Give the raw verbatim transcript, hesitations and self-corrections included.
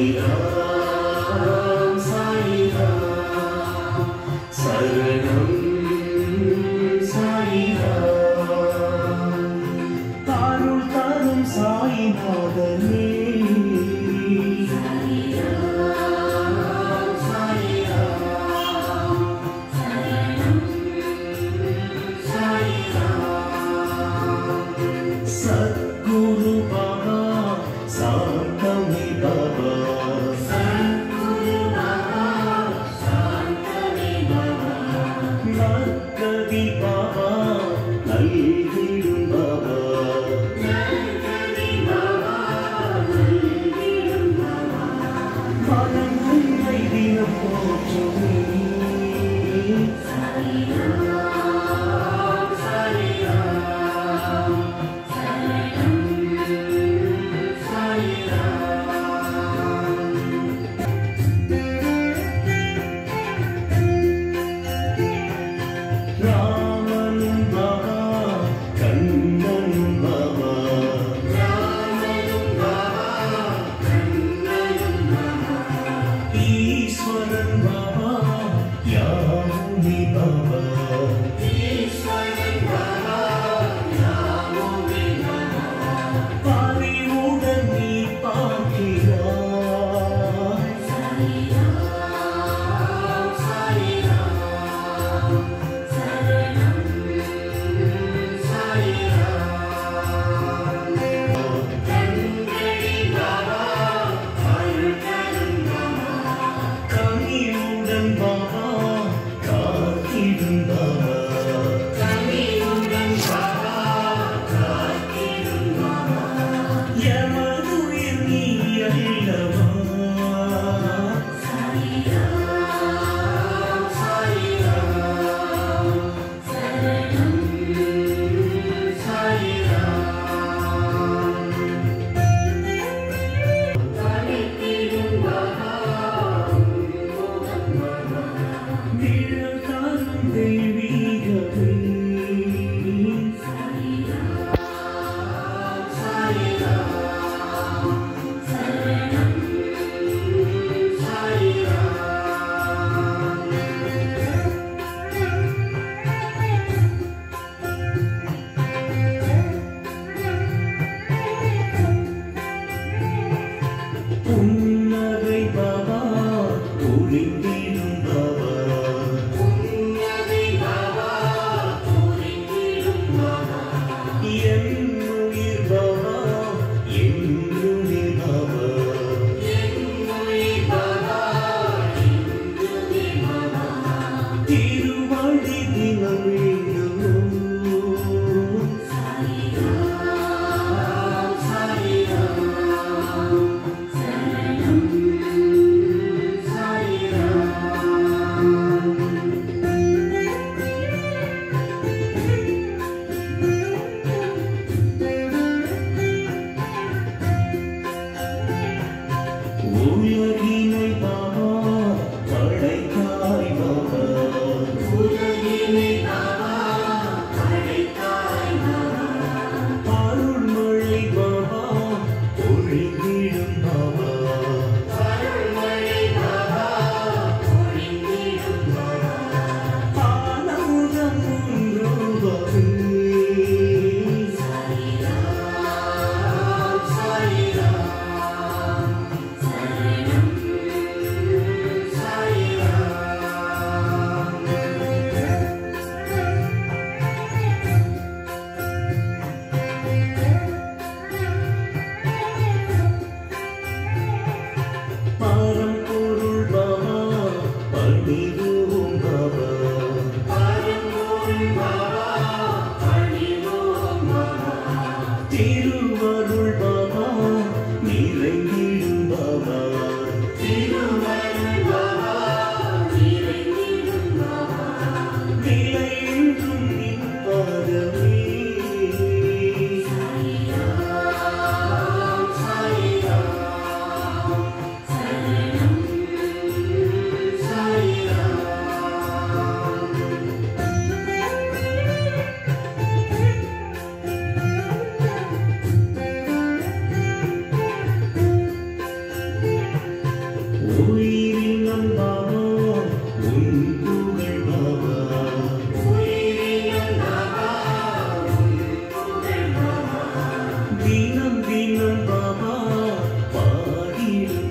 சாயிராம் சாயிராம் சரணம் சாயிராம் அருள் தரும் சாயிநாதனே சாயிராம் சாயிராம் சரணம் சாயிராம் சத்குரு பாபா சாந்தமே பாபா சத்குரு பாபா சாந்தமே பாபா நற்கதி பாபா நல்கிடும் பாபா நற்கதி பாபா நல்கிடும் பாபா மனம் உன்னை தினம் போற்றுமே சாயிராம் சாயிராம் சரணம் ராமனும் பாபா கண்ணனும் பாபா ராமனும் பாபா கண்ணனும் பாபா ஈஸ்வரன் பாபா யாமுனி பாபா ஈஸ்வரன் பாபா யாமுனி பாபா பரிவுடன் நீ பார்க்கிறாய் சாயிராம் சாயிராம் சரணம் சாயிராம் கண்களி பாபா அருள் தரும் பாபா கனியுடன் பாபா காத்திடும் பாபா கனியுடன் பாபா காத்திடும் பாபா எமதுயிர் நீ அல்லவா சாயிராம் சாயிராம் சரணம் சாயிராம் காணித்திடும் பாபா நிழல் தரும் தெய்வீகமே சாயிராம் சாயிராம் சரணம் சாயிராம் புன்னகை பாபா ஒளிந்திடும் பாபா புன்னகை நீரோ